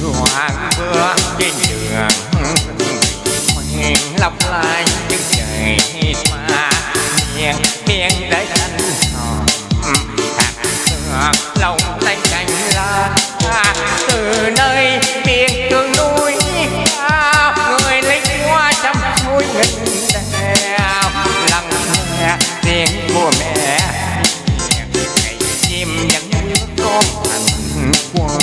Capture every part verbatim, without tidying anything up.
Hoàng bước trên đường huyền lấp lại những trời mà miền miền để thanh hòn hạt xưa lòng tay cành lá từ nơi miền cường núi cao người lính hoa trăm suối nghìn đèo lặng nghe tiếng của mẹ ngày chim vẫn nhớ con thành quân.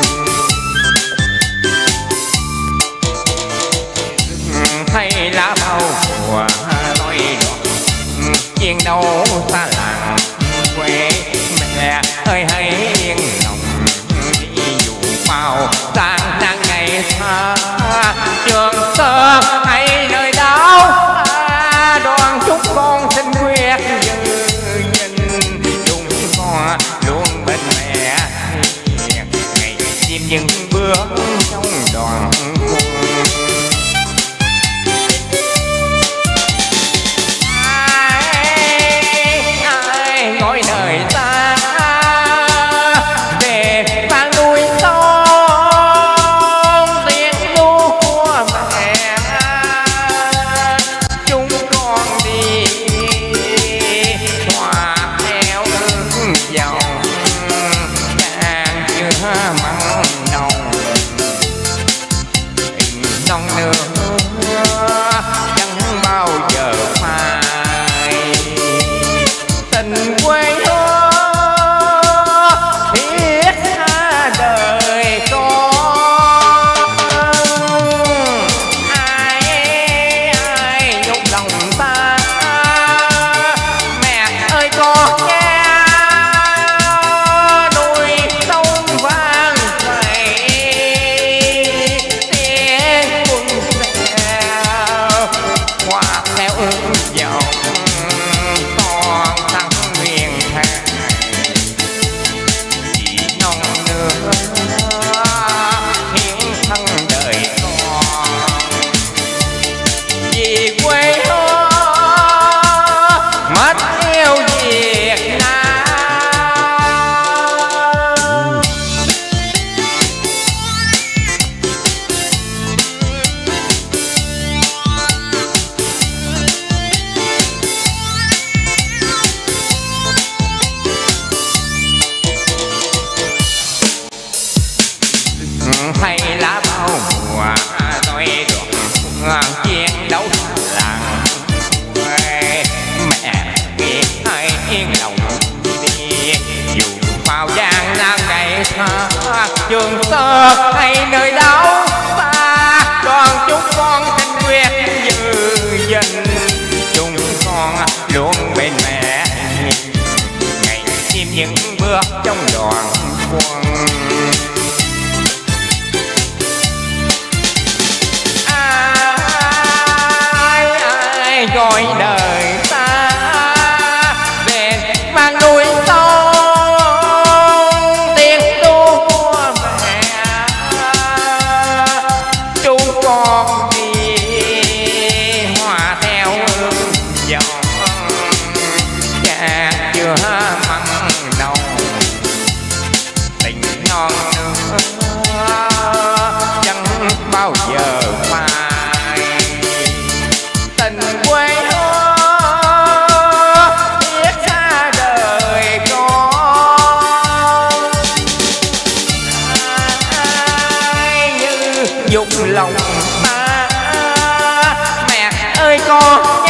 Hay lá bao mùa nói đoạn chiến đấu xa làng quê mẹ ơi hãy yên lòng đi dù bao gian nan ngày xa Trường Sơn hay nơi đảo đoàn chúc con xin quyết giữ gìn chúng con luôn bên mẹ ngày chim những bước trong đoàn quân. Ngồi đời ta về vang núi sông tiếng ru của mẹ chúng con đi hòa theo nước dòng càng chưa mặn nồng tình non nước chẳng bao giờ phai tình quê hương thiết tha đời con ai ai nhục lòng ta mẹ ơi con nghe nuôi sông vang vầy tiếng quân xèo hòa theo ước vọng hay lá bao mùa nói đoạn chiến đấu làng quê mẹ biết ai yên lòng đi dù bao gian nan ngày xa Trường Sơn hay nơi đảo xa đoàn chúng con xin quyết giữ gìn chúng con luôn bên mẹ ngày chim những bước trong đoàn quân. Gọi đời ta về vang núi sông tiếng ru của mẹ chúng con đi hòa theo ước vọng cha chưa mặn nồng tình non nước chẳng bao giờ phai tình quê hương thiết tha đời con ai như dục lòng ta mẹ ơi con